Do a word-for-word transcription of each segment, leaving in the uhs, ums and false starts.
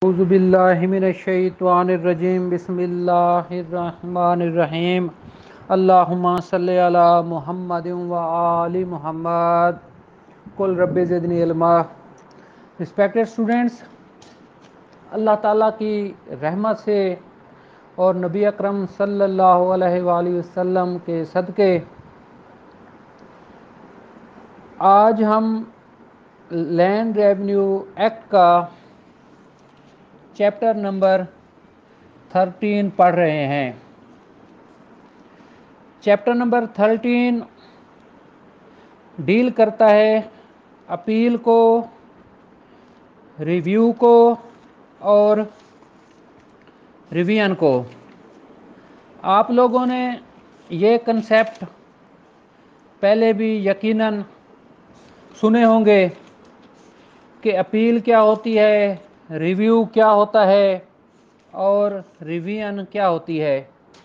اعوذ باللہ من الشیطان الرجیم بسم اللہ الرحمن الرحیم اللہم صلی علی محمد و آل محمد قل رب زدنی علما۔ رسپیکٹڈ اسٹوڈنٹس، اللہ تعالیٰ کی رحمت سے اور نبی اکرم صلی اللہ علیہ وآلہ وسلم کے صدقے آج ہم لینڈ ریونیو ایکٹ کا چیپٹر نمبر تھرٹین پڑھ رہے ہیں۔ چیپٹر نمبر تھرٹین ڈیل کرتا ہے اپیل کو، ریویو کو اور ریویژن کو۔ آپ لوگوں نے یہ کنسیپٹ پہلے بھی یقیناً سنے ہوں گے کہ اپیل کیا ہوتی ہے، ریویو کیا ہوتا ہے اور ریویژن کیا ہوتی ہے۔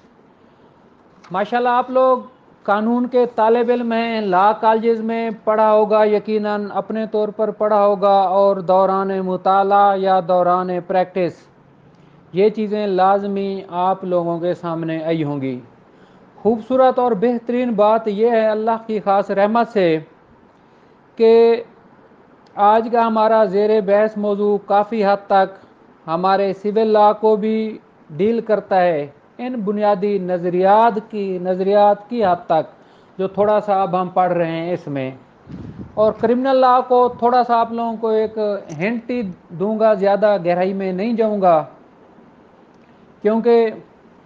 ماشاءاللہ آپ لوگ قانون کے طالب علم ہیں، لا کالجز میں پڑھا ہوگا، یقیناً اپنے طور پر پڑھا ہوگا، اور دوران مطالعہ یا دوران پریکٹس یہ چیزیں لازمی آپ لوگوں کے سامنے آئی ہوں گی۔ خوبصورت اور بہترین بات یہ ہے اللہ کی خاص رحمت سے کہ آج کا ہمارا زیر بحث موضوع کافی حد تک ہمارے سول لا کو بھی ڈیل کرتا ہے، ان بنیادی نظریات کی نظریات کی حد تک جو تھوڑا سا اب ہم پڑھ رہے ہیں اس میں، اور کرمنل لا کو تھوڑا سا آپ لوگوں کو ایک ہنٹ ہی دوں گا، زیادہ گہرائی میں نہیں جاؤں گا کیونکہ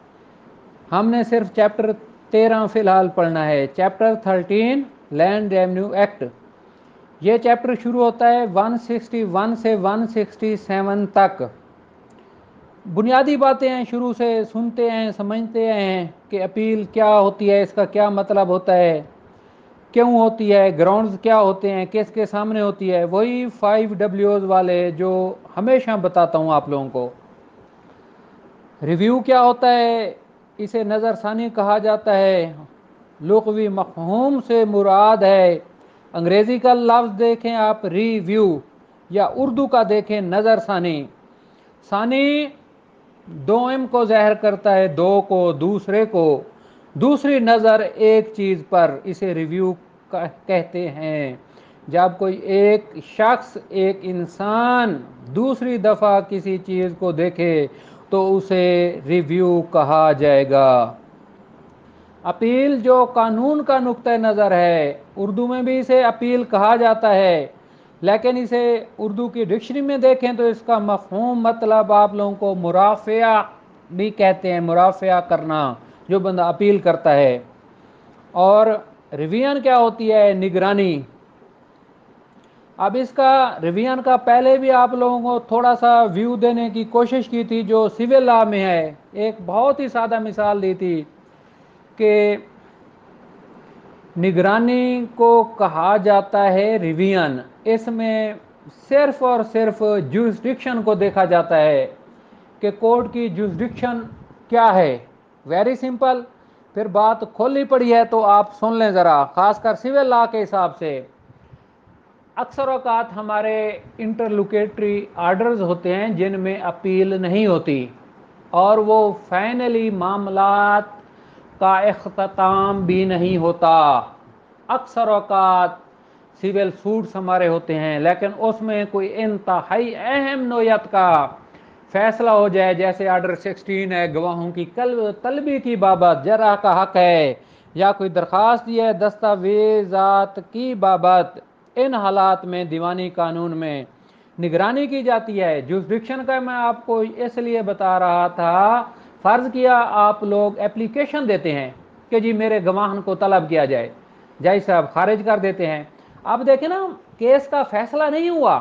ہم نے صرف چیپٹر تیرہ فی الحال پڑھنا ہے۔ Chapter thirteen land revenue act, یہ چیپٹر شروع ہوتا ہے ون سکسٹی ون سے ون سکسٹی سیون تک۔ بنیادی باتیں ہیں، شروع سے سنتے ہیں سمجھتے ہیں کہ اپیل کیا ہوتی ہے، اس کا کیا مطلب ہوتا ہے، کیوں ہوتی ہے، گراؤنڈز کیا ہوتے ہیں، کس کے سامنے ہوتی ہے، وہی فائیو ڈبلیوز والے جو ہمیشہ بتاتا ہوں آپ لوگوں کو۔ ریویو کیا ہوتا ہے، اسے نظر ثانی کہا جاتا ہے، لغوی مفہوم سے مراد ہے، انگریزی کا لفظ دیکھیں آپ ریویو، یا اردو کا دیکھیں نظر ثانی۔ ثانی دوم کو ظاہر کرتا ہے، دو کو، دوسرے کو، دوسری نظر ایک چیز پر، اسے ریویو کہتے ہیں۔ جب کوئی ایک شخص، ایک انسان دوسری دفعہ کسی چیز کو دیکھے تو اسے ریویو کہا جائے گا۔ اپیل جو قانون کا نقطہ نظر ہے، اردو میں بھی اسے اپیل کہا جاتا ہے، لیکن اسے اردو کی ڈکشنری میں دیکھیں تو اس کا مفہوم مطلب آپ لوگوں کو مرافعہ بھی کہتے ہیں، مرافعہ کرنا، جو بندہ اپیل کرتا ہے۔ اور ریویژن کیا ہوتی ہے، نگرانی۔ اب اس کا ریویژن کا پہلے بھی آپ لوگوں کو تھوڑا سا ویو دینے کی کوشش کی تھی جو سول لا میں ہے، ایک بہت ہی سادہ مثال دی تھی کہ نگرانی کو کہا جاتا ہے ریویژن، اس میں صرف اور صرف جورسڈکشن کو دیکھا جاتا ہے کہ کورٹ کی جورسڈکشن کیا ہے، ویری سمپل۔ پھر بات کھولی پڑی ہے تو آپ سن لیں ذرا، خاص کر سول لا کے حساب سے اکثر اوقات ہمارے انٹرلوکیٹری آرڈرز ہوتے ہیں جن میں اپیل نہیں ہوتی، اور وہ فائنلی معاملات کا اختتام بھی نہیں ہوتا۔ اکثر اوقات سول سوٹس ہمارے ہوتے ہیں لیکن اس میں کوئی انتہائی اہم نوعیت کا فیصلہ ہو جائے، جیسے آرڈر سکسٹین ہے، گواہوں کی طلبی کی بابت، جرح کا حق ہے، یا کوئی درخواست یہ ہے دستاویزات کی بابت، ان حالات میں دیوانی قانون میں نگرانی کی جاتی ہے۔ جورسڈکشن کا میں آپ کو اس لیے بتا رہا تھا، فرض کیا آپ لوگ اپلیکیشن دیتے ہیں کہ جی میرے گواہن کو طلب کیا جائے، جج صاحب خارج کر دیتے ہیں۔ اب دیکھیں نا، کیس کا فیصلہ نہیں ہوا،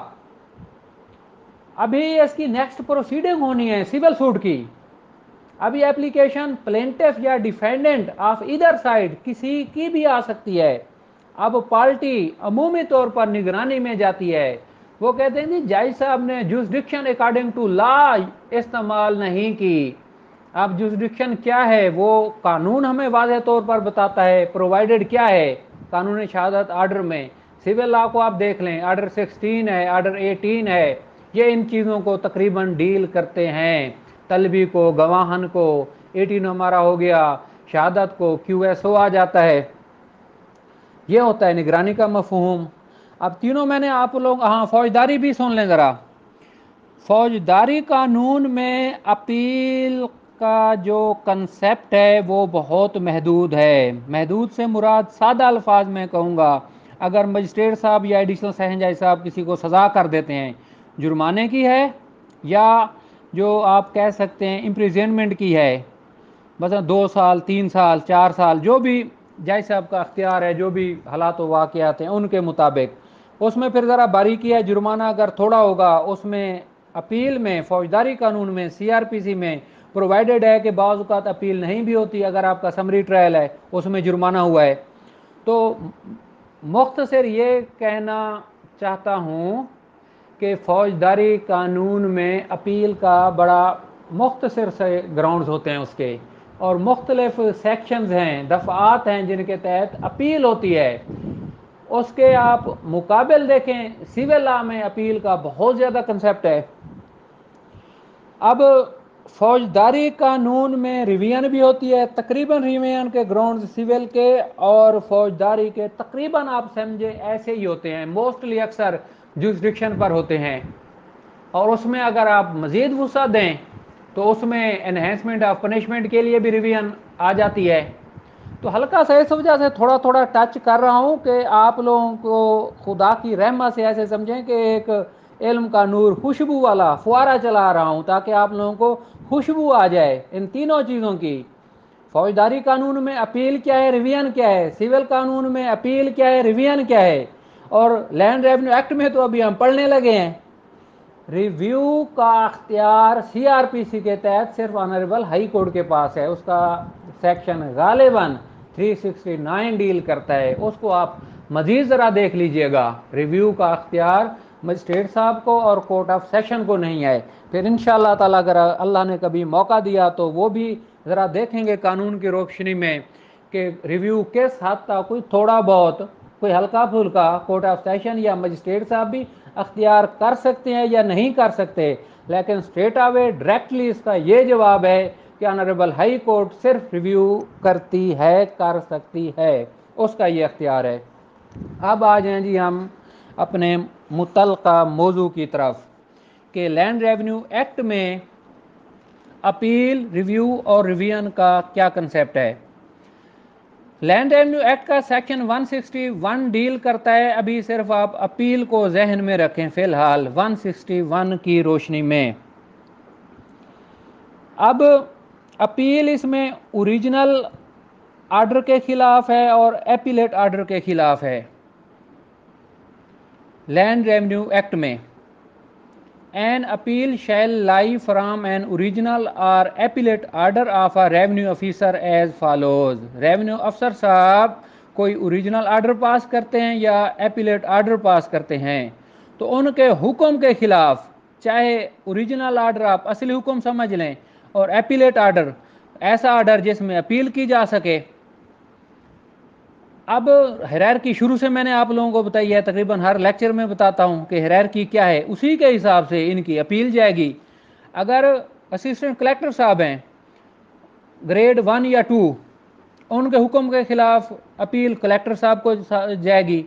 ابھی اس کی نیکسٹ پروسیڈنگ ہونی ہے سول سوٹ کی۔ ابھی اپلیکیشن پلینٹف یا ڈیفینڈنٹ آف ادھر سائڈ کسی کی بھی آ سکتی ہے۔ اب پارٹی عمومی طور پر نگرانی میں جاتی ہے، وہ کہتے ہیں جی جج صاحب نے جورسڈکشن اکارڈنگ ٹو لا استعمال نہیں کی۔ اب جورسڈکشن کیا ہے وہ قانون ہمیں واضح طور پر بتاتا ہے، پرووائڈڈ کیا ہے قانون شہادت آرڈر میں۔ سول لا کو آپ دیکھ لیں، آرڈر سکسٹین ہے، آرڈر ایٹین ہے، یہ ان چیزوں کو تقریباً ڈیل کرتے ہیں، طلبی کو، گواہن کو، ایٹین ہمارا ہو گیا، شہادت کو کیو ایس او آ جاتا ہے، یہ ہوتا ہے نگرانی کا مفہوم۔ اب تینوں میں نے آپ لوگ، ہاں فوجداری بھی سن لیں ذرا۔ فوجداری قانون میں اپیل کا جو کنسیپٹ ہے وہ بہت محدود ہے۔ محدود سے مراد سادہ الفاظ میں کہوں گا، اگر مجسٹریٹ صاحب یا ایڈیشنل سیشن جج صاحب کسی کو سزا کر دیتے ہیں، جرمانے کی ہے یا جو آپ کہہ سکتے ہیں امپریزنمنٹ کی ہے، مثلا دو سال، تین سال، چار سال، جو بھی جج صاحب کا اختیار ہے، جو بھی حالات و واقعات ہیں ان کے مطابق، اس میں پھر ذرا باریکی ہے، جرمانہ اگر تھوڑا ہوگا اس میں اپیل میں، فوجداری قانون میں، سی آر پی سی میں پرووائڈڈ ہے کہ بعض اوقات اپیل نہیں بھی ہوتی، اگر آپ کا سمری ٹرائل ہے اس میں جرمانہ ہوا ہے۔ تو مختصر یہ کہنا چاہتا ہوں کہ فوجداری قانون میں اپیل کا بڑا مختصر سے گراؤنڈز ہوتے ہیں اس کے، اور مختلف سیکشنز ہیں، دفعات ہیں جن کے تحت اپیل ہوتی ہے۔ اس کے آپ مقابل دیکھیں سول لا میں اپیل کا بہت زیادہ کنسیپٹ ہے۔ اب فوجداری قانون میں ریویژن بھی ہوتی ہے، تقریباً ریویژن کے گراؤنڈز سول کے اور فوجداری کے تقریباً آپ سمجھے ایسے ہی ہوتے ہیں، موسٹلی اکثر جورسڈکشن پر ہوتے ہیں، اور اس میں اگر آپ مزید وسعت دیں تو اس میں انہینسمنٹ آف پنشمنٹ کے لیے بھی ریویژن آ جاتی ہے۔ تو ہلکا سا اس وجہ سے تھوڑا تھوڑا ٹچ کر رہا ہوں کہ آپ لوگوں کو خدا کی رحمت سے ایسے سمجھیں کہ ایک علم کا نور خوشبو والا فوارہ چلا رہا ہوں، تاکہ آپ لوگوں کو خوشبو آ جائے ان تینوں چیزوں کی۔ فوجداری قانون میں اپیل کیا ہے، ریویژن کیا ہے، سول قانون میں اپیل کیا ہے، ریویژن کیا ہے، اور لینڈ ریونیو ایکٹ میں تو ابھی ہم پڑھنے لگے ہیں۔ ریویو کا اختیار سی آر پی سی کے تحت صرف آنریبل ہائی کورٹ کے پاس ہے، اس کا سیکشن غالباً تین سو انڑسٹھ ڈیل کرتا ہے، اس کو آپ مزید ذرا دیکھ لیجئے گا۔ ریویو کا اختیار مجسٹریٹ صاحب کو اور کورٹ آف سیشن کو نہیں ہے۔ پھر انشاءاللہ تعالیٰ اگر اللہ نے کبھی موقع دیا تو وہ بھی ذرا دیکھیں گے قانون کی روشنی میں کہ ریویو کس حد تک، کوئی تھوڑا بہت، کوئی ہلکا پھلکا کورٹ آف سیشن یا مجسٹریٹ صاحب بھی اختیار کر سکتے ہیں یا نہیں کر سکتے، لیکن اسٹریٹ آوے ڈائریکٹلی اس کا یہ جواب ہے کہ آنریبل ہائی کورٹ صرف ریویو کرتی ہے، کر سکتی ہے، اس کا یہ اختیار ہے۔ اب آ جائیں جی ہم اپنے متعلقہ موضوع کی طرف کہ لینڈ ریونیو ایکٹ میں اپیل، ریویو اور ریویژن کا کیا کنسیپٹ ہے۔ لینڈ ریونیو ایکٹ کا سیکشن ایک سو اکسٹھ ڈیل کرتا ہے، ابھی صرف آپ اپیل کو ذہن میں رکھیں فی الحال ایک سو اکسٹھ کی روشنی میں۔ اب اپیل اس میں اوریجنل آرڈر کے خلاف ہے اور ایپیلیٹ آرڈر کے خلاف ہے۔ لینڈ ریونیو ایکٹ میں an appeal shall lie from an original or appellate order of a revenue officer as follows۔ Revenue افسر صاحب کوئی اوریجنل آرڈر پاس کرتے ہیں یا ایپیلیٹ آرڈر پاس کرتے ہیں تو ان کے حکم کے خلاف، چاہے اوریجنل آرڈر آپ اصلی حکم سمجھ لیں اور ایپیلیٹ آرڈر ایسا آرڈر جس میں اپیل کی جا سکے۔ اب ہیرارکی شروع سے میں نے آپ لوگوں کو بتائی ہے، تقریباً ہر لیکچر میں بتاتا ہوں کہ ہیرارکی کیا ہے، اسی کے حساب سے ان کی اپیل جائے گی۔ اگر اسسٹنٹ کلیکٹر صاحب ہیں گریڈ ون یا ٹو، ان کے حکم کے خلاف اپیل کلیکٹر صاحب کو جائے گی،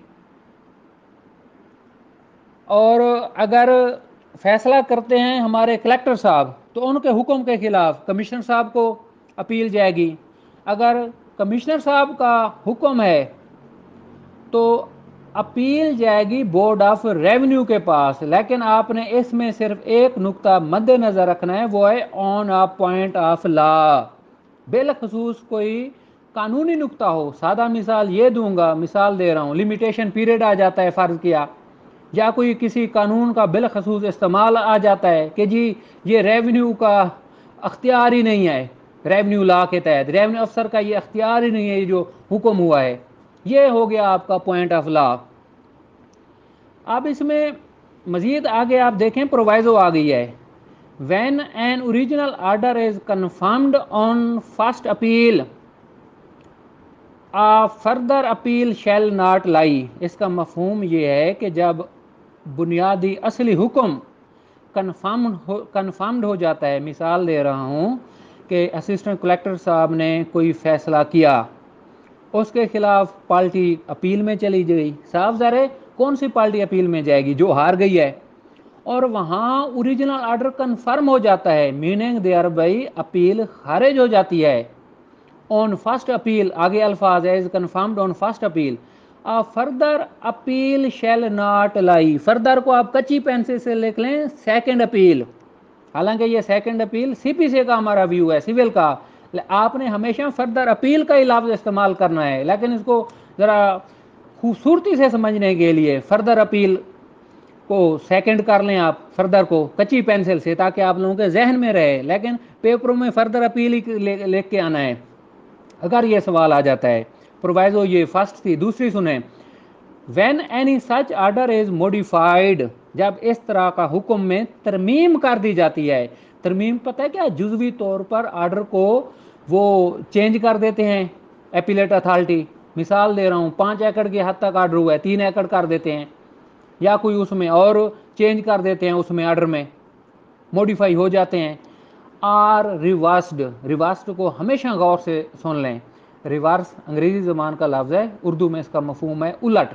اور اگر فیصلہ کرتے ہیں ہمارے کلیکٹر صاحب تو ان کے حکم کے خلاف کمشنر صاحب کو اپیل جائے گی۔ اگر کمشنر صاحب کا حکم ہے تو اپیل جائے گی بورڈ آف ریونیو کے پاس، لیکن آپ نے اس میں صرف ایک نقطہ مد نظر رکھنا ہے، وہ ہے آن آ پوائنٹ آف لا، بالخصوص کوئی قانونی نقطہ ہو۔ سادہ مثال یہ دوں گا، مثال دے رہا ہوں، لمیٹیشن پیریڈ آ جاتا ہے فرض کیا، یا کوئی کسی قانون کا بالخصوص استعمال آ جاتا ہے کہ جی یہ ریونیو کا اختیار ہی نہیں ہے، ریونیو لا کے تحت ریونیو افسر کا یہ اختیار ہی نہیں ہے، یہ جو حکم ہوا ہے، یہ ہو گیا آپ کا پوائنٹ آف لا۔ اب اس میں مزید آگے آپ دیکھیں پرووائزو آ گئی ہے، when an original order is confirmed on first appeal a further appeal shall not lie۔ اس کا مفہوم یہ ہے کہ جب بنیادی اصلی حکم कन्फर्म्ड हो कन्फर्म्ड हो जाता है, मिसाल दे रहा हूँ कि असिस्टेंट कलेक्टर साहब ने कोई फ़ैसला किया, उसके खिलाफ पार्टी अपील में चली गई, साफ ज़ाहिर है कौन सी पार्टी अपील में जाएगी, जो हार गई है, और वहाँ ओरिजिनल आर्डर कन्फर्म हो जाता है, मीनिंग देयर बाई अपील खारिज हो जाती है। ऑन फर्स्ट अपील, आगे अल्फाज as confirmed on first appeal, a further appeal shall not lie, further को आप कच्ची पेंसिल से लिख लें सेकंड अपील, हालांकि ये सेकंड अपील सीपीसी का हमारा व्यू है, सिविल का, आपने हमेशा फर्दर अपील का ही लफ्ज़ इस्तेमाल करना है, लेकिन इसको ज़रा खूबसूरती से समझने के लिए फर्दर अपील को सेकंड कर लें आप, फर्दर को कच्ची पेंसिल से, ताकि आप लोगों के जहन में रहे, लेकिन पेपरों में फर्दर अपील ही ले, ले के आना है अगर ये सवाल आ जाता है। प्रोवाइजो ये फर्स्ट थी। दूसरी सुने, when any such order is modified, जब इस तरह का हुक्म में तरमीम कर दी जाती है, तरमीम पता है क्या, जुज़वी तौर पर आर्डर को वो चेंज कर देते हैं एपीलेट अथॉरिटी, मिसाल दे रहा हूँ पाँच एकड़ के हद तक आर्डर हुआ है, तीन एकड़ कर देते हैं, या कोई उसमें और चेंज कर देते हैं, उसमें आर्डर में मॉडिफाई हो जाते हैं। आर रिवर्स्ड, रिवर्स्ड को हमेशा गौर से सुन लें, रिवर्स अंग्रेजी ज़बान का लफ्ज़ है, उर्दू में इसका मफहूम है उलट।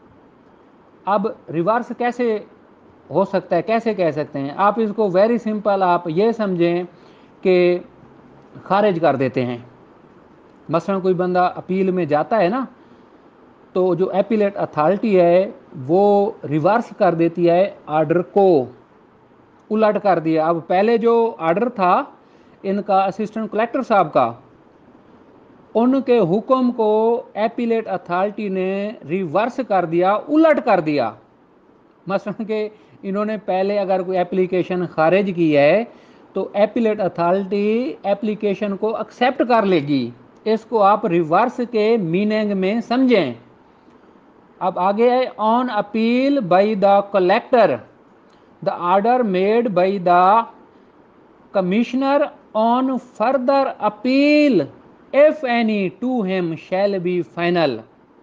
अब रिवर्स कैसे हो सकता है, कैसे कह सकते हैं आप इसको, वेरी सिंपल, आप ये समझें कि खारिज कर देते हैं। मसलन कोई बंदा अपील में जाता है ना, तो जो एपीलेट अथॉरिटी है वो रिवर्स कर देती है आर्डर को, उलट कर दिया। अब पहले जो आर्डर था इनका असिस्टेंट कलेक्टर साहब का, उनके हुक्म को एपीलेट अथॉरिटी ने रिवर्स कर दिया, उलट कर दिया। मसलन कि इन्होंने पहले अगर कोई एप्लीकेशन खारिज की है तो एपीलेट अथॉरिटी एप्लीकेशन को एक्सेप्ट कर लेगी, इसको आप रिवर्स के मीनिंग में समझें। अब आगे है, on appeal by the collector the order made by the commissioner on further appeal if any to him shall be final.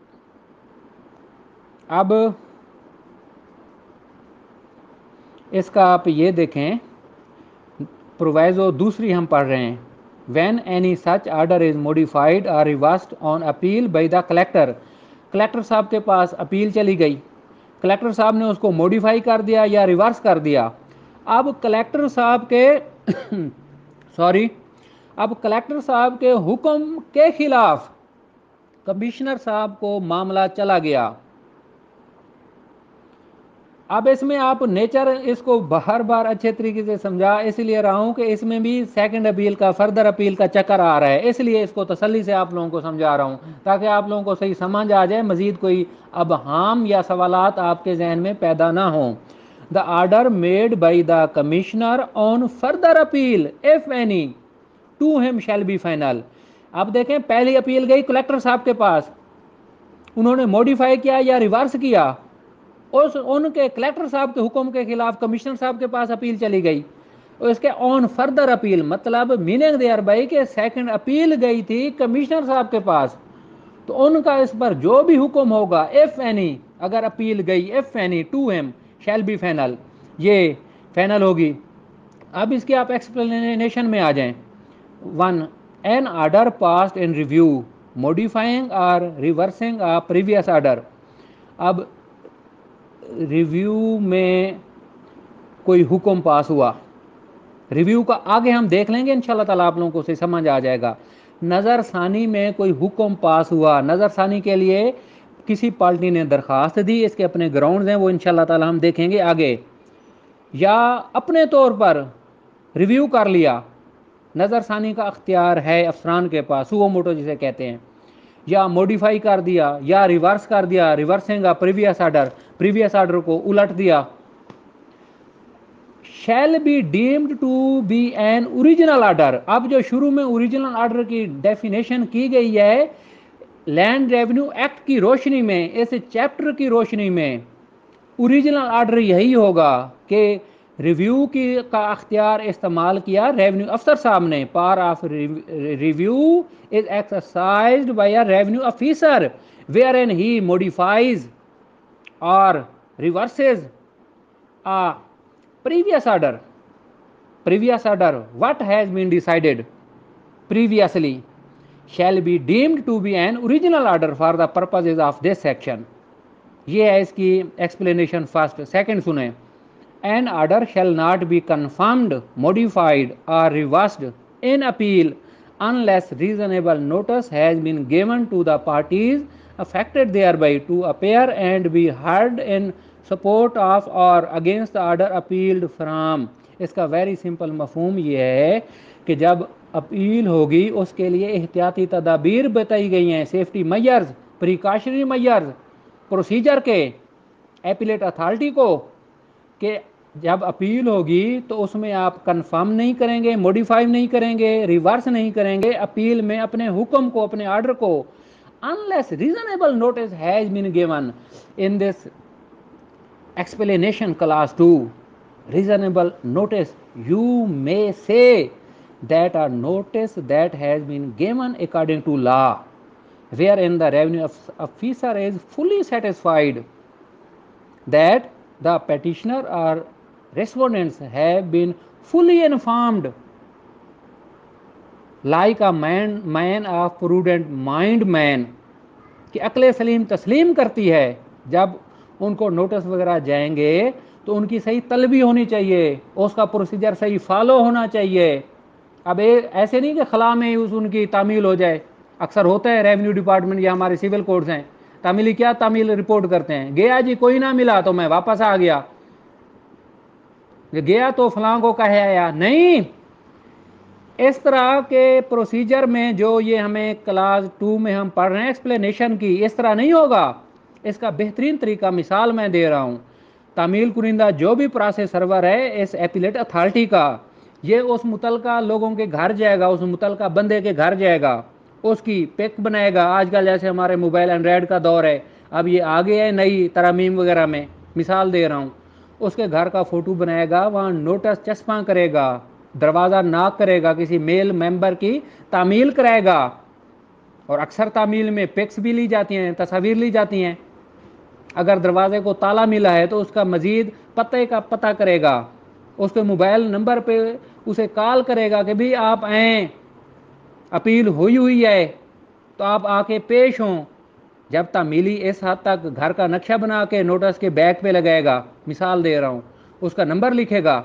अब इसका आप ये देखें, प्रोवाइजो दूसरी हम पढ़ रहे हैं, when any such order is modified or reversed on appeal by the collector, collector साहब के पास अपील चली गई, कलेक्टर साहब ने उसको मॉडिफाई कर दिया या रिवर्स कर दिया। अब कलेक्टर साहब के सॉरी अब कलेक्टर साहब के हुक्म के खिलाफ कमिश्नर साहब को मामला चला गया। अब इसमें आप नेचर इसको बार बार अच्छे तरीके से समझा इसलिए रहा हूं कि इसमें भी सेकंड अपील का, फर्दर अपील का चक्कर आ रहा है, इसलिए इसको तसल्ली से आप लोगों को समझा रहा हूं ताकि आप लोगों को सही समझ आ जाए, मजीद कोई अब हाम या सवालात आपके जहन में पैदा ना हो। The order made by the commissioner on further appeal if any to him shall be final. अब देखें, पहली अपील गई कलेक्टर साहब के पास, उन्होंने मॉडिफाई किया या रिवर्स किया, उस उनके कलेक्टर साहब के हुक्म के खिलाफ कमिश्नर साहब के पास अपील चली गई, और इसके ऑन फर्दर अपील मतलब मीनिंग देयर बाई के सेकंड अपील गई थी कमिश्नर साहब के पास, तो उनका इस पर जो भी हुक्म होगा, इफ एनी, अगर अपील गई, if any to him shall be final, ये फाइनल होगी। अब इसके आप एक्सप्लेनेशन में आ जाएं। One, an order passed in review modifying or reversing a previous order. अब रिव्यू में कोई हुक्म पास हुआ, रिव्यू का आगे हम देख लेंगे इंशाल्लाह ताला, आप लोगों को से समझ आ जाएगा। नज़र सानी में कोई हुक्म पास हुआ, नज़र सानी के लिए किसी पार्टी ने दरख्वास्त दी, इसके अपने ग्राउंड्स हैं, वो इंशाल्लाह ताला हम देखेंगे आगे, या अपने तौर पर रिव्यू कर लिया, नज़र सानी का अख्तियार है अफसरान के पास, सुओ मोटो जिसे कहते हैं, या मॉडिफाई कर दिया या रिवर्स कर दिया, रिवर्सिंग का प्रीवियस आर्डर, प्रीवियस आर्डर को उलट दिया। Shall be deemed to be an original order. अब जो शुरू में ओरिजिनल आर्डर की डेफिनेशन की गई है लैंड रेवेन्यू एक्ट की रोशनी में, इस चैप्टर की रोशनी में ओरिजिनल आर्डर यही होगा कि रिव्यू की का अख्तियार इस्तेमाल किया रेवेन्यू अफसर साहब ने, power of review is exercised by a revenue officer where an he modifies or reverses a previous order, previous order, what has been decided previously shall be deemed to be an original order for the purposes of this section. ये है इसकी explanation first. Second सुने, an order shall not be confirmed, modified or reversed in appeal unless reasonable notice has been given to the parties affected thereby to appear and be heard in support of or against the order appealed from. इसका very simple मफहूम ये है कि जब appeal होगी उसके लिए एहतियाती तदाबीर बताई गई हैं, safety measures, precautionary measures, procedure के एपीलेट अथॉरिटी को, कि जब अपील होगी तो उसमें आप कंफर्म नहीं करेंगे, मॉडिफाई नहीं करेंगे, रिवर्स नहीं करेंगे अपील में अपने हुक्म को, अपने ऑर्डर को, unless reasonable notice has been given in this explanation clause two. Reasonable notice, you may say that a notice that has been given according to law, wherein the revenue officer is fully satisfied that the petitioner or respondents have been fully informed, like a man man of prudent mind man, کہ عقل سلیم تسلیم کرتی ہے جب ان کو notice وغیرہ جائیں گے تو ان کی صحیح طلبی ہونی چاہیے، اس کا پروسیجر صحیح فالو ہونا چاہیے. اب ایسے نہیں کہ خلا میں اس ان کی تعمیل ہو جائے. اکثر ہوتا ہے ریونیو ڈپارٹمنٹ یا ہمارے سول کوڈز ہیں، تعمیلی کیا تعمیل رپورٹ کرتے ہیں، گیا جی کوئی نہ ملا تو میں واپس آ گیا، گیا تو فلاں کو کہے آیا. نہیں، اس طرح کے پروسیجر میں جو یہ ہمیں کلاس ٹو میں ہم پڑھ رہے ہیں ایکسپلینیشن کی، اس طرح نہیں ہوگا. اس کا بہترین طریقہ مثال میں دے رہا ہوں. تعمیل کنندہ جو بھی پروسیس سرور ہے اس ایپیلیٹ اتھارٹی کا، یہ اس متعلقہ لوگوں کے گھر جائے گا، اس متعلقہ بندے کے گھر جائے گا، اس کی پک بنائے گا. آج کل جیسے ہمارے موبائل اینڈرائڈ کا دور ہے، اب یہ آگے ہے نئی ترامیم وغیرہ میں، مثال دے رہا ہوں. اس کے گھر کا فوٹو بنائے گا، وہاں نوٹس چسپاں کرے گا، دروازہ ناک کرے گا، کسی میل ممبر کی تعمیل کرائے گا. اور اکثر تعمیل میں پکس بھی لی جاتی ہیں، تصاویر لی جاتی ہیں. اگر دروازے کو تالا ملا ہے تو اس کا مزید پتے کا پتہ کرے گا، اس کے موبائل نمبر پہ اسے کال کرے گا کہ بھی آپ آئیں، اپیل ہوئی ہوئی ہے تو آپ آ کے پیش ہوں. جب تعمیلی اس حد تک گھر کا نقشہ بنا کے نوٹس کے بیک پہ لگائے گا، مثال دے رہا ہوں، اس کا نمبر لکھے گا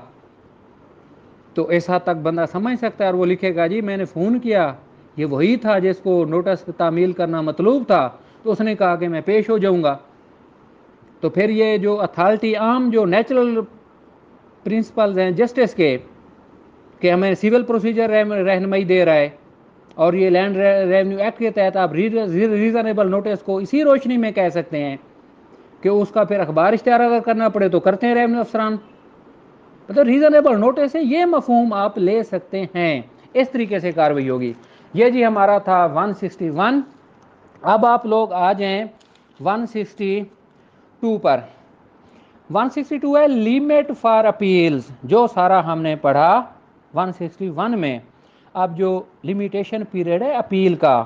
تو اس حد تک بندہ سمجھ سکتا ہے. اور وہ لکھے گا جی میں نے فون کیا، یہ وہی تھا جس کو نوٹس تعمیل کرنا مطلوب تھا، تو اس نے کہا کہ میں پیش ہو جاؤں گا. تو پھر یہ جو اتھارٹی عام جو نیچرل پرنسپلز ہیں جسٹس کے، کہ ہمیں سول پروسیجر رہنمائی دے رہا ہے، اور یہ لینڈ ریونیو ایکٹ کے تحت آپ ریزنیبل نوٹس کو اسی روشنی میں کہہ سکتے ہیں کہ اس کا پھر اخبار اشتہار اگر کرنا پڑے تو کرتے ہیں ریونیو افسران. مطلب ریزنیبل نوٹس ہے، یہ مفہوم آپ لے سکتے ہیں. اس طریقے سے کارروائی ہوگی. یہ جی ہمارا تھا ون سکسٹی ون. اب آپ لوگ آ جائیں ون سکسٹی ٹو پر. ون سکسٹی ٹو ہے لیمٹ فار اپیلز، جو سارا ہم نے پڑھا ون سکسٹی ون میں. اب جو لمیٹیشن پیریڈ ہے اپیل کا،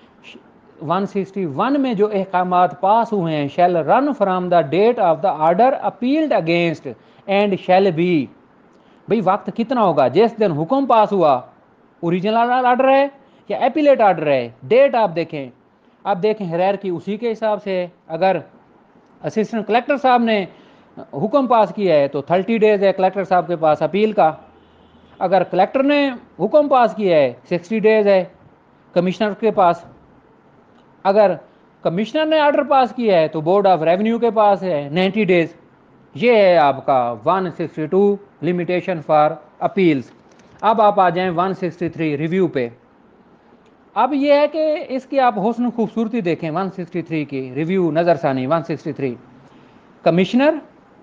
ون سکسٹی ون میں جو احکامات پاس ہوئے ہیں، shall run from the date of the order appealed against and shall be. بھئی وقت کتنا ہوگا جس دن حکم پاس ہوا، اوریجنل آرڈر ہے یا اپیلیٹ آرڈر ہے، ڈیٹ آپ دیکھیں. اب دیکھیں ہیرار کی اسی کے حساب سے ہے. اگر اسسٹنٹ کلیکٹر صاحب نے حکم پاس کیا ہے تو تھرٹی ڈیز ہے کلیکٹر صاحب کے پاس اپیل کا. اگر کلیکٹر نے حکم پاس کیا ہے سکسٹی ڈیز ہے کمشنر کے پاس. اگر کمشنر نے آرڈر پاس کیا ہے تو بورڈ آف ریونیو کے پاس ہے نائنٹی ڈیز. یہ ہے آپ کا one sixty two limitation for appeals. اب آپ آ جائیں ون سکسٹی تھری ریویو پہ. اب یہ ہے کہ اس کی آپ حسن خوبصورتی دیکھیں. ون سکسٹی تھری کی ریویو نظر ثانی. One sixty three commissioner,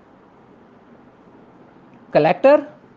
collector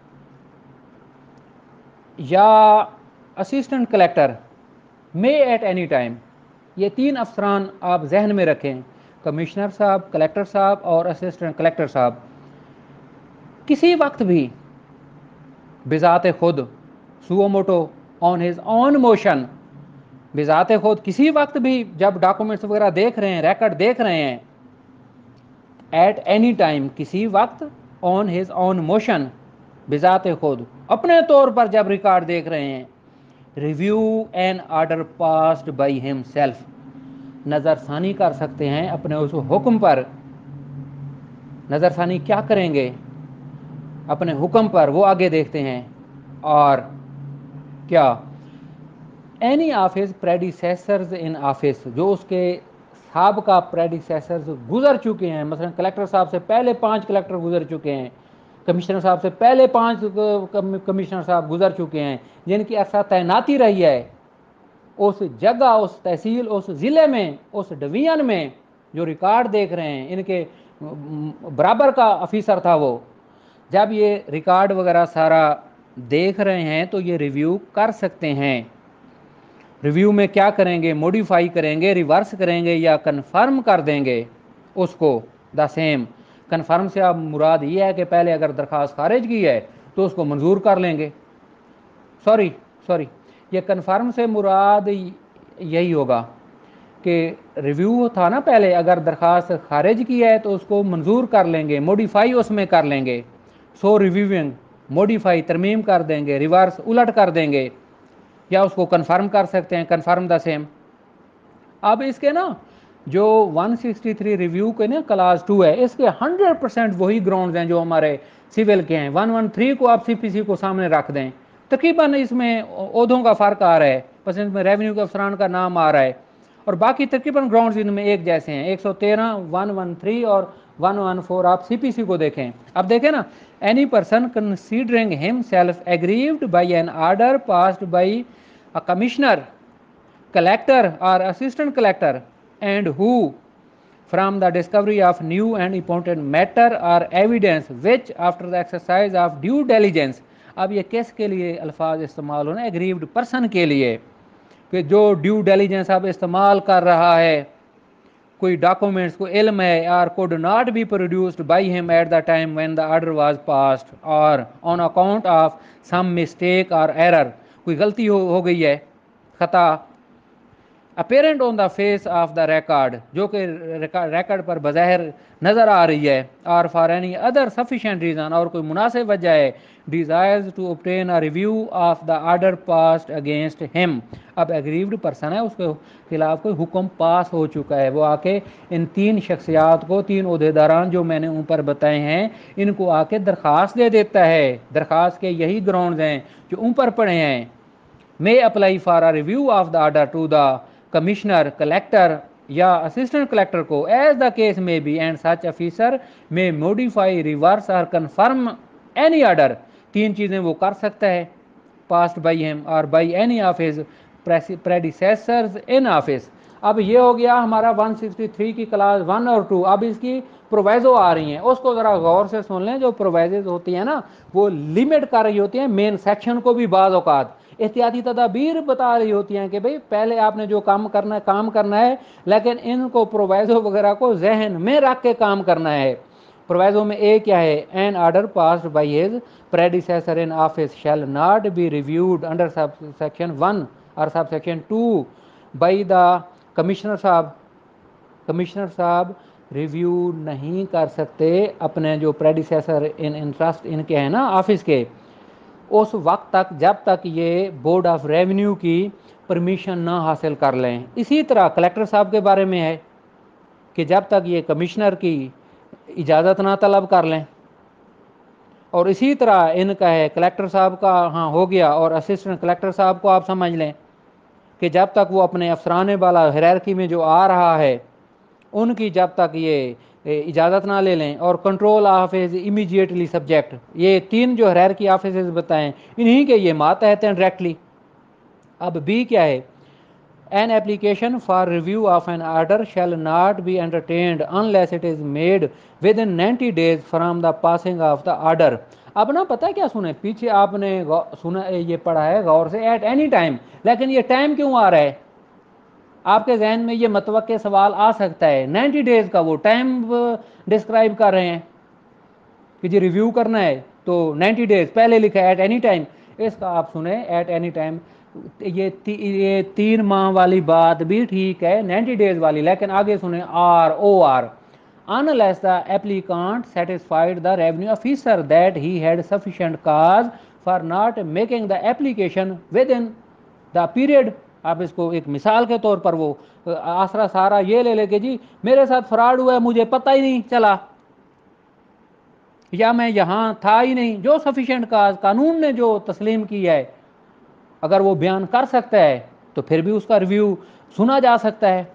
یا assistant collector may at any time, یہ تین افسران آپ ذہن میں رکھیں، کمشنر صاحب، کلیکٹر صاحب اور اسسٹنٹ کلیکٹر صاحب، کسی وقت بھی بذات خود suo motu on his own motion, بذات خود کسی وقت بھی جب ڈاکومنٹس وغیرہ دیکھ رہے ہیں، ریکارڈ دیکھ رہے ہیں، ایٹ اینی ٹائم کسی وقت آن ہز آن موشن، بذات خود اپنے طور پر جب ریکارڈ دیکھ رہے ہیں. Review an order passed by himself, نظر ثانی کر سکتے ہیں اپنے اس حکم پر. نظر ثانی کیا کریں گے؟ اپنے حکم پر، وہ آگے دیکھتے ہیں. اور کیا any of his predecessors in office, جو اس کے سابقہ پریڈیسیسرز گزر چکے ہیں، مثلا کلیکٹر صاحب سے پہلے پانچ کلیکٹر گزر چکے ہیں، کمشنر صاحب سے پہلے پانچ کمشنر صاحب گزر چکے ہیں، جن کی عرصہ تعیناتی رہی ہے اس جگہ، اس تحصیل، اس ضلع میں، اس ڈویژن میں. جو ریکارڈ دیکھ رہے ہیں ان کے برابر کا آفیسر تھا وہ. جب یہ ریکارڈ وغیرہ سارا دیکھ رہے ہیں تو یہ ریویو کر سکتے ہیں. ریویو میں کیا کریں گے؟ موڈیفائی کریں گے، ریورس کریں گے، یا کنفرم کر دیں گے اس کو دا سیم. کنفرم سے اب مراد یہ ہے کہ پہلے اگر درخواست خارج کی ہے تو اس کو منظور کر لیں گے. سوری سوری یہ کنفرم سے مراد یہی ہوگا کہ ریویو تھا نا پہلے، اگر درخواست خارج کی ہے تو اس کو منظور کر لیں گے، موڈیفائی اس میں کر لیں گے. سو ریویونگ، موڈیفائی ترمیم کر دیں گے، ریورس الٹ کر دیں گے، یا اس کو کنفرم کر سکتے ہیں، کنفرم دا سیم. اب اس کے نا جو ون سکسٹی تھری ریویو کے نا کلاس ٹو ہے، اس کے ہنڈریڈ پرسینٹ وہی گراؤنڈز ہیں جو ہمارے سول کے ہیں. ون ون تھری کو آپ سی پی سی کو سامنے رکھ دیں، تقریباً اس میں عہدوں کا فرق آ رہا ہے، بس اس میں ریونیو کے افسران کا نام آ رہا ہے، اور باقی تقریباً گراؤنڈز ان میں ایک جیسے ہیں. ایک سو تیرہ ون ون تھری اور ون ون فور آپ سی پی سی کو دیکھیں. اب دیکھیں نا، any person considering himself aggrieved by an order passed by a commissioner, collector or assistant collector, and who from the discovery of new and important matter or evidence which after the exercise of due diligence. اب یہ کس کے لیے الفاظ استعمال ہونا؟ ایگریوڈ person کے لیے، کہ جو ڈیو ڈیلیجنس اب استعمال کر رہا ہے، کوئی ڈاکومنٹس کو علم ہے، اور could not be produced by him at the time when the order was passed or on account of some mistake or error. کوئی غلطی ہو ہو گئی ہے، خطا apparent on the face of the record, جو کہ ریکارڈ پر بظاہر نظر آ رہی ہے، اور for any other sufficient reason, اور کوئی مناسب وجہ ہے، desires to obtain a review of the order passed against him. اب ایگریوڈ پرسن ہے، اس کے خلاف کوئی حکم پاس ہو چکا ہے، وہ آ کے ان تین شخصیات کو، تین عہدیداران جو میں نے اوپر بتائے ہیں، ان کو آ کے درخواست دے دیتا ہے. درخواست کے یہی گراؤنڈز ہیں جو اوپر پڑے ہیں. may apply for a review of the order to the commissioner, collector یا assistant collector کو as the case may be, and such officer may modify, reverse or confirm any order. تین چیزیں وہ کر سکتا ہے، passed by him or by any of his predecessors in office. اب یہ ہو گیا ہمارا ون سکسٹی تھری کی کلاس ون اور ٹو. اب اس کی پرووائزو آ رہی ہیں، اس کو ذرا غور سے سن لیں. جو پرووائزز ہوتی ہیں نا، وہ لمٹ کر رہی ہوتی ہیں مین سیکشن کو بھی، بعض اوقات احتیاطی تدابیر بتا رہی ہوتی ہیں کہ بھئی پہلے آپ نے جو کام کرنا ہے کام کرنا ہے، لیکن ان کو پرووائزو وغیرہ کو ذہن میں رکھ کے کام کرنا ہے. پرووائزو میں ایک کیا ہے؟ An order passed by his predecessor in office shall not be reviewed under subsection one or subsection two by the commissioner صاحب. کمشنر صاحب ریویو نہیں کر سکتے اپنے جو پریڈیسیسر ان انٹرسٹ ان کے ہیں نا آفس کے، اس وقت تک جب تک یہ بورڈ آف ریونیو کی پرمیشن نہ حاصل کر لیں. اسی طرح کلیکٹر صاحب کے بارے میں ہے کہ جب تک یہ کمشنر کی اجازت نہ طلب کر لیں. اور اسی طرح ان کا ہے، کلیکٹر صاحب کا ہاں ہو گیا، اور اسسٹنٹ کلیکٹر صاحب کو آپ سمجھ لیں کہ جب تک وہ اپنے افسرانے والا ہیرارکی میں جو آ رہا ہے ان کی جب تک یہ اجازت نہ لے لیں. اور control of is immediately subject, یہ تین جو ہیرارکی آفیسز بتائیں انہی کے یہ ماتحت ہیں ڈائریکٹلی. اب بی کیا ہے؟ An application for review of an order shall not be entertained unless it is made within ninety days from the passing of the order. اب نا پتہ کیا سنیں، پیچھے آپ نے سنا یہ پڑھا ہے غور سے ایٹ اینی ٹائم، لیکن یہ ٹائم کیوں آ رہا ہے؟ آپ کے ذہن میں یہ متوقع سوال آ سکتا ہے. نائنٹی ڈیز کا وہ ٹائم ڈسکرائب کر رہے ہیں کہ جی ریویو کرنا ہے تو نائنٹی ڈیز، پہلے لکھا ہے ایٹ اینی ٹائم. اس کا آپ سنیں ایٹ اینی ٹائم، یہ یہ تین ماہ والی بات بھی ٹھیک ہے، نائنٹی ڈیز والی، لیکن آگے سنیں آر او or unless the applicant satisfied the revenue officer that he had sufficient cause for not making the application within the period. آپ اس کو ایک مثال کے طور پر وہ آسرا سارا یہ لے لے کہ جی میرے ساتھ فراڈ ہوا ہے مجھے پتہ ہی نہیں چلا یا میں یہاں تھا ہی نہیں، جو سفیشینٹ کاز قانون نے جو تسلیم کی ہے اگر وہ بیان کر سکتا ہے تو پھر بھی اس کا ریویو سنا جا سکتا ہے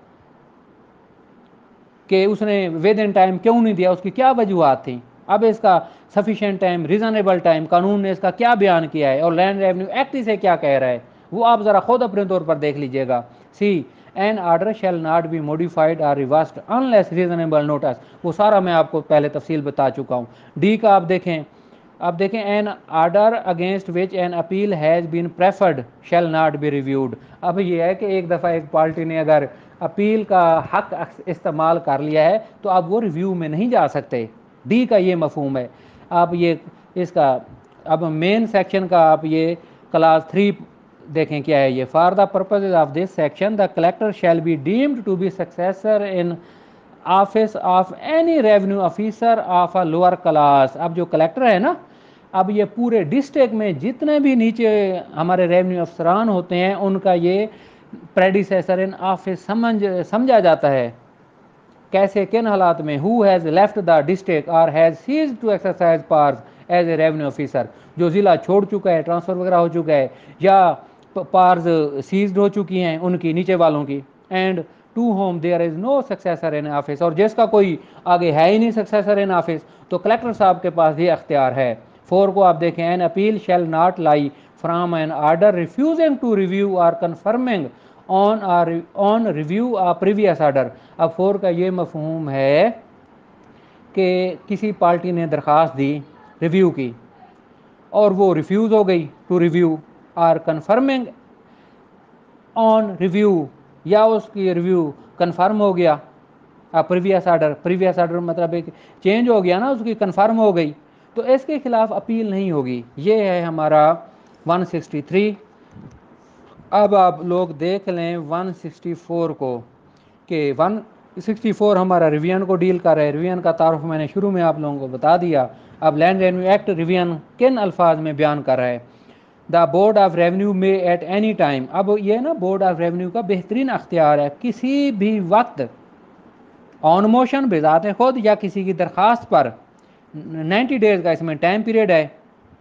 کہ اس نے ود ان ٹائم کیوں نہیں دیا، اس کی کیا وجوہات تھیں. اب اس کا سفیشینٹ ٹائم، ریزنیبل ٹائم قانون نے اس کا کیا بیان کیا ہے اور لینڈ ریونیو ایکٹ اسے کیا کہہ رہا ہے وہ آپ ذرا خود اپنے طور پر دیکھ لیجئے گا. C an order shall not be modified or reversed unless reasonable notice, وہ سارا میں آپ کو پہلے تفصیل بتا چکا ہوں. ڈی کا آپ دیکھیں آپ دیکھیں an order against which an appeal has been preferred shall not be reviewed. اب یہ ہے کہ ایک دفعہ ایک پارٹی نے اگر اپیل کا حق استعمال کر لیا ہے تو اب وہ ریویو میں نہیں جا سکتے. ڈی کا یہ مفہوم ہے. آپ یہ اس کا اب مین سیکشن کا آپ یہ کلاس تھری دیکھیں کیا ہے یہ. For the purpose of this section the collector shall be deemed to be successor in office of any revenue officer of a lower class. اب جو کلیکٹر ہے نا، اب یہ پورے ڈسٹرکٹ میں جتنے بھی نیچے ہمارے ریونیو افسران ہوتے ہیں ان کا یہ پریڈیسیسر ان آفس سمجھ سمجھا جاتا ہے. کیسے کن حالات میں؟ Who has left the district or has ceased to exercise powers as a revenue officer, جو ضلع چھوڑ چکا ہے، ٹرانسفر وغیرہ ہو چکا ہے یا پارز سیزڈ ہو چکی ہیں ان کی نیچے والوں کی. And to whom there is no successor in office, اور جس کا کوئی آگے ہے ہی نہیں سکسیسر ان آفس تو کلیکٹر صاحب کے پاس یہ اختیار ہے. فور کو آپ دیکھیں an appeal shall not lie from an order refusing to review or confirming on on review a previous order. اب فور کا یہ مفہوم ہے کہ کسی پارٹی نے درخواست دی ریویو کی اور وہ ریفیوز ہو گئی to review or confirming on review, یا اس کی ریویو کنفرم ہو گیا پریویس آرڈر. پریویس آرڈر مطلب ایک چینج ہو گیا نا، اس کی کنفرم ہو گئی تو اس کے خلاف اپیل نہیں ہوگی. یہ ہے ہمارا ون سکسٹی تھری. اب آپ لوگ دیکھ لیں ون سکسٹی فور کو کہ ون سکسٹی فور ہمارا ریویژن کو ڈیل کر رہا ہے. ریویژن کا تعارف میں نے شروع میں آپ لوگوں کو بتا دیا. اب لینڈ ریونیو ایکٹ ریویژن کن الفاظ میں بیان کر رہا ہے؟ The board of revenue may at any time. اب یہ نا بورڈ آف ریونیو کا بہترین اختیار ہے، کسی بھی وقت آن موشن بذات خود یا کسی کی درخواست پر نائنٹی ڈیز کا اس میں ٹائم پیریڈ ہے،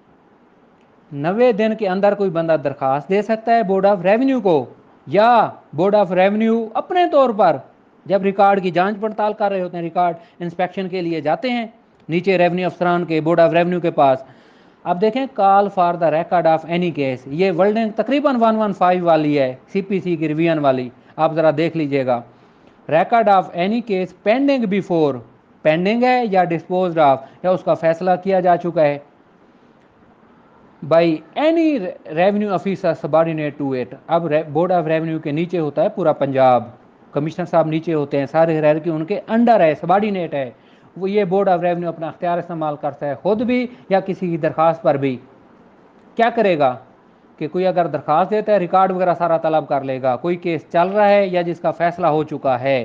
نوے دن کے اندر کوئی بندہ درخواست دے سکتا ہے بورڈ آف ریونیو کو، یا بورڈ آف ریونیو اپنے طور پر جب ریکارڈ کی جانچ پڑتال کر رہے ہوتے ہیں، ریکارڈ انسپیکشن کے لیے جاتے ہیں نیچے ریونیو افسران کے بورڈ آف ریونیو کے پاس. اب دیکھیں call for the record of any case, یہ ورلڈنگ تقریباً ون ون فائیو والی ہے سی پی سی کی ریویژن والی، آپ ذرا دیکھ لیجئے گا. Record of any case pending before, pending ہے یا ڈسپوزڈ آف یا اس کا فیصلہ کیا جا چکا ہے by any revenue officer subordinate to it. اب بورڈ آف ریونیو کے نیچے ہوتا ہے پورا پنجاب، کمشنر صاحب نیچے ہوتے ہیں، سارے ہیرارکی ان کے انڈر ہے، سبارڈینیٹ ہے. وہ یہ بورڈ آف ریونیو اپنا اختیار استعمال کرتا ہے خود بھی یا کسی کی درخواست پر بھی. کیا کرے گا کہ کوئی اگر درخواست دیتا ہے ریکارڈ وغیرہ سارا طلب کر لے گا، کوئی کیس چل رہا ہے یا جس کا فیصلہ ہو چکا ہے.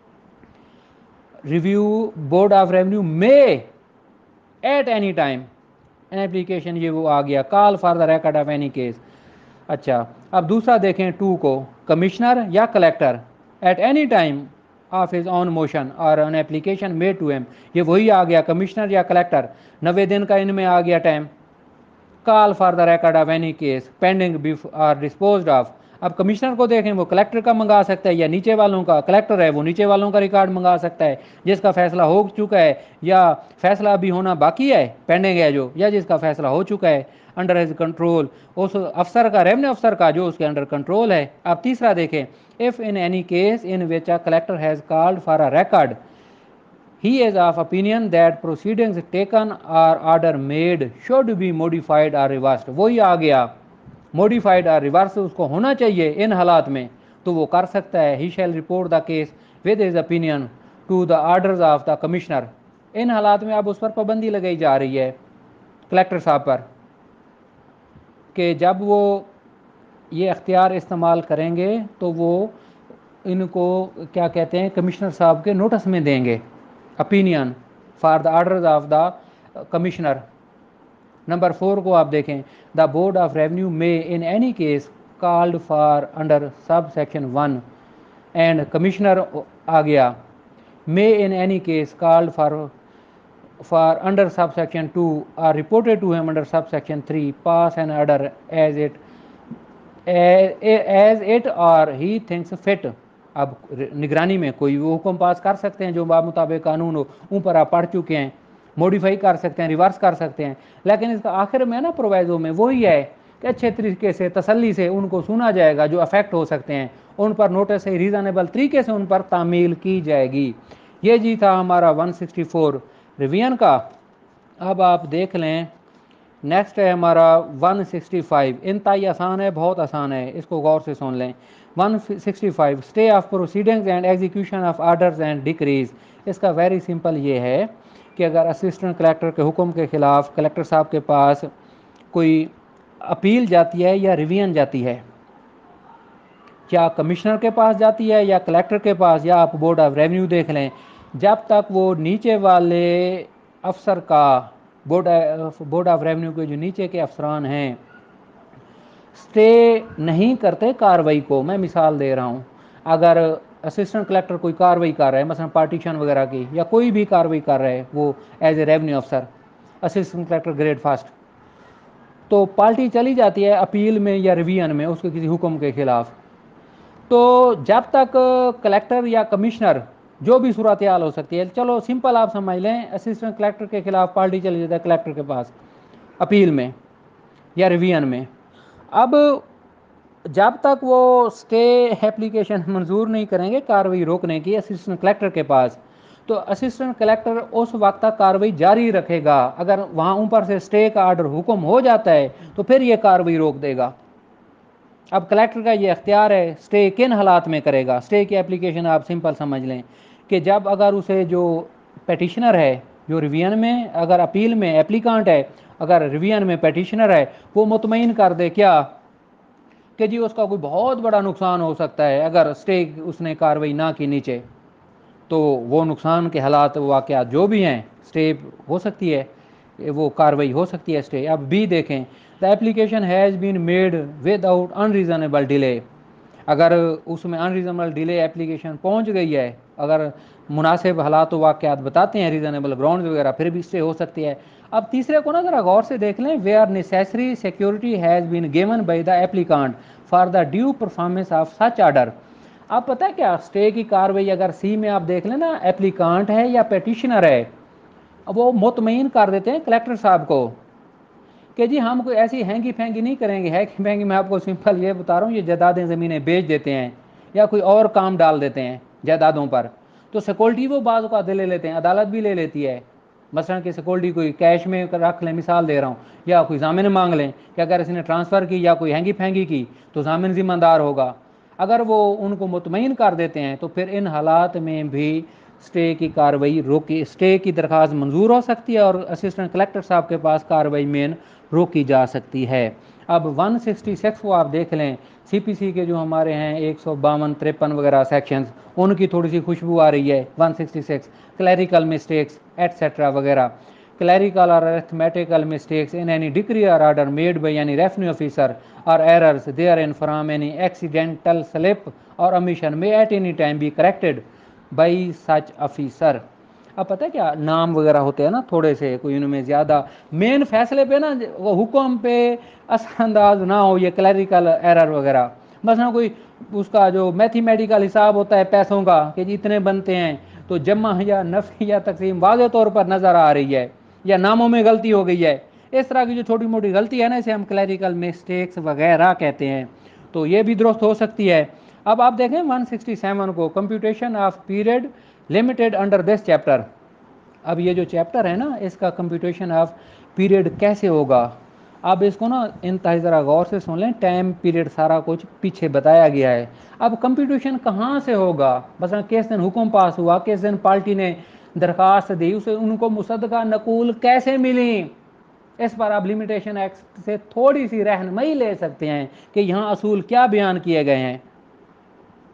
Review board of revenue may at any time an application, یہ وہ آ گیا call for the record of any case. اچھا اب دوسرا دیکھیں ٹو کو، کمشنر یا collector at any time of his own motion or on application made to him, یہ وہی آ گیا کمشنر یا کلیکٹر، نوے دن کا ان میں آ گیا time. Call for the record of any case pending or disposed of. اب کمشنر کو دیکھیں وہ کلیکٹر کا منگا سکتا ہے یا نیچے والوں کا، کلیکٹر ہے وہ نیچے والوں کا ریکارڈ منگا سکتا ہے جس کا فیصلہ ہو چکا ہے یا فیصلہ ابھی ہونا باقی ہے پینڈنگ ہے جو، یا جس کا فیصلہ ہو چکا ہے انڈر ہز کنٹرول، اس افسر کا ریونیو افسر کا جو اس کے انڈر کنٹرول ہے. اب تیسرا دیکھیں if in any case in which a collector has called for a record he is of opinion that proceedings taken or order made should be modified or reversed. وہی آ گیا modified or reversed اس کو ہونا چاہیے ان حالات میں تو وہ کر سکتا ہے. he shall report the case with his opinion to the orders of the commissioner. ان حالات میں اب اس پر پابندی لگائی جا رہی ہے کلیکٹر صاحب پر کہ جب وہ یہ اختیار استعمال کریں گے تو وہ ان کو کیا کہتے ہیں کمشنر صاحب کے نوٹس میں دیں گے opinion for the orders of the uh, commissioner. Number four को आप देखें, the board of revenue may in any case called for under subsection one, and commissioner आ गया, may in any case called for for under subsection two are reported to him under subsection three pass an order as it as it or he thinks fit. अब निगरानी में कोई वो हुक्म पास कर सकते हैं जो बामुताबिक कानून हो, ऊपर आप पढ़ चुके हैं, मॉडिफाई कर सकते हैं, रिवर्स कर सकते हैं, लेकिन इसका आखिर में ना प्रोवाइजो में वही है कि अच्छे तरीके से तसल्ली से उनको सुना जाएगा, जो अफेक्ट हो सकते हैं उन पर नोटिस से रीज़नेबल तरीके से उन पर तामील की जाएगी। ये जी था हमारा वन सिक्सटी फोर रिवीजन का। अब आप देख लें, नेक्स्ट है हमारा वन सिक्सटी फाइव। इंतहाई आसान है, बहुत आसान है, इसको गौर से सुन लें। One sixty five stay of proceedings and execution of orders and decrees. इसका वेरी सिंपल ये है कि अगर असिस्टेंट कलेक्टर के हुक्म के ख़िलाफ़ कलेक्टर साहब के पास कोई अपील जाती है या रिवीजन जाती है, क्या कमिश्नर के पास जाती है या कलेक्टर के पास, या आप बोर्ड ऑफ रेवेन्यू देख लें, जब तक वो नीचे वाले अफसर का, बोर्ड बोर्ड ऑफ रेवेन्यू के जो नीचे के अफसरान हैं, स्टे नहीं करते कार्रवाई को। मैं मिसाल दे रहा हूँ, अगर असिस्टेंट कलेक्टर कोई कार्रवाई कर रहा है, मसलन पार्टीशन वगैरह की, या कोई भी कार्रवाई कर रहा है वो एज ए रेवेन्यू अफसर, असिस्टेंट कलेक्टर ग्रेड फर्स्ट, तो पार्टी चली जाती है अपील में या रिवीजन में उसके किसी हुक्म के खिलाफ, तो जब तक कलेक्टर या कमिश्नर, जो भी सूरत हाल हो सकती है, चलो सिंपल आप समझ लें, असिस्टेंट कलेक्टर के खिलाफ पार्टी चली जाती है कलेक्टर के पास अपील में या रिवीजन में, अब जब तक वो स्टे एप्लीकेशन मंजूर नहीं करेंगे कार्रवाई रोकने की असिस्टेंट कलेक्टर के पास, तो असिस्टेंट कलेक्टर उस वक्त तक कार्रवाई जारी रखेगा। अगर वहाँ ऊपर से स्टे का आर्डर हुक्म हो जाता है तो फिर ये कार्रवाई रोक देगा। अब कलेक्टर का ये अख्तियार है स्टे किन हालात में करेगा। स्टे की एप्लीकेशन आप सिंपल समझ लें कि जब अगर उसे जो पेटिशनर है, जो रिवीजन में, अगर अपील में एप्लीकांट है, अगर रिवीजन में पेटिशनर है, वो मुतमईन कर दे क्या कि जी उसका कोई बहुत बड़ा नुकसान हो सकता है अगर स्टे उसने कार्रवाई ना की नीचे, तो वो नुकसान के हालात वाक़यात जो भी हैं स्टे हो सकती है, वो कार्रवाई हो सकती है स्टे। अब बी देखें, the application has been made without unreasonable delay. अगर उसमें अनरीज़नेबल डिले एप्लीकेशन पहुंच गई है, अगर मुनासिब हालात वाक़यात बताते हैं रीज़नेबल ग्राउंड वगैरह, फिर भी स्टे हो सकती है। अब तीसरे को ना ज़रा गौर से देख लें, we are necessary security has been given by the applicant for the due performance of such order. अब पता है क्या, स्टे की कार्रवाई अगर सी में आप देख लें ना, एप्लीकांट है या पेटिशनर है, अब वो मुतमईन कर देते हैं कलेक्टर साहब को कि जी हम कोई ऐसी हैंगी फैंगी नहीं करेंगे। हैंगी फैंगी मैं आपको सिंपल ये बता रहा हूँ, ये जायदादें ज़मीनें बेच देते हैं या कोई और काम डाल देते हैं जायदादों पर, तो सिक्योरिटी वो बाज़ का ले लेते हैं, अदालत भी ले लेती है। मसलन कि सिक्योरिटी कोई कैश में रख लें, मिसाल दे रहा हूँ, या कोई जामिन मांग लें कि अगर इसने ट्रांसफ़र की या कोई हैंगी फैंगी की तो जामिन ज़िम्मेदार होगा। अगर वो उनको मुतमईन कर देते हैं तो फिर इन हालात में भी स्टे की कार्रवाई रोकी, स्टे की दरख्वास्त मंजूर हो सकती है और असिस्टेंट कलेक्टर साहब के पास कार्रवाई मेन रोकी जा सकती है। अब वन सिक्सटी सिक्स को आप देख लें, सीपीसी के जो हमारे हैं एक सौ बावन तिरपन वगैरह सेक्शंस, उनकी थोड़ी सी खुशबू आ रही है। One sixty six clerical mistakes etcetera वगैरह, clerical or arithmetical mistakes in any decree or order made by any revenue officer or errors therein from any accidental slip or omission may at any time be corrected by such officer। अब पता है क्या, नाम वगैरह होते हैं ना थोड़े से, कोई उनमें ज़्यादा मेन फैसले पे ना वो हुक्म पे असरअंदाज ना हो ये क्लैरिकल एरर वगैरह। मसलन कोई उसका जो मैथमेटिकल हिसाब होता है पैसों का कि जी इतने बनते हैं, तो जमा या नफ़ी या तकसीम वाज़े तौर पर नज़र आ रही है, या नामों में गलती हो गई है, इस तरह की जो छोटी मोटी गलती है ना, इसे हम क्लैरिकल मिस्टेक्स वगैरह कहते हैं, तो ये भी दुरुस्त हो सकती है। अब आप देखें वन सिक्सटी सेवन को, computation of period limited under this chapter. अब ये जो चैप्टर है ना, इसका कंप्यूटेशन ऑफ पीरियड कैसे होगा, अब इसको ना इंतहाई ज़रा गौर से सुन लें, टाइम पीरियड सारा कुछ पीछे बताया गया है। अब कंप्यूटेशन कहाँ से होगा, बस किस दिन हुक्म पास हुआ, किस दिन पार्टी ने दरख्वास्त दी, उसे उनको मुसद्दका नकूल कैसे मिली, इस पर आप लिमिटेशन एक्ट से थोड़ी सी रहनुमाई ले सकते हैं कि यहाँ असूल क्या बयान किए गए हैं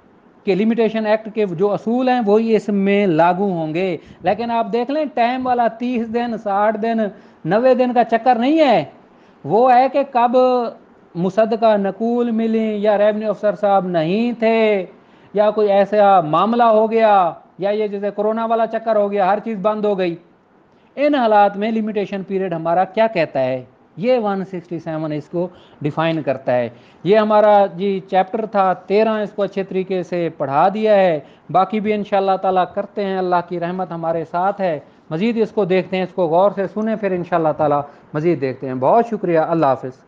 کہ لمیٹیشن ایکٹ کے جو اصول ہیں وہی اس میں لاگو ہوں گے. لیکن آپ دیکھ لیں ٹائم والا تیس دن ساٹھ دن نوے دن کا چکر نہیں ہے، وہ ہے کہ کب مصدقہ نقول ملیں یا ریونیو افسر صاحب نہیں تھے یا کوئی ایسا معاملہ ہو گیا یا یہ جیسے کرونا والا چکر ہو گیا، ہر چیز بند ہو گئی. ان حالات میں لمیٹیشن پیریڈ ہمارا کیا کہتا ہے، یہ ایک سو سڑسٹھ اس کو ڈیفائن کرتا ہے. یہ ہمارا جی چیپٹر تھا تیرہ، اس کو اچھے طریقے سے پڑھا دیا ہے. باقی بھی انشاءاللہ تعالیٰ کرتے ہیں، اللہ کی رحمت ہمارے ساتھ ہے. مزید اس کو دیکھتے ہیں، اس کو غور سے سنیں، پھر انشاءاللہ تعالیٰ مزید دیکھتے ہیں. بہت شکریہ، اللہ حافظ.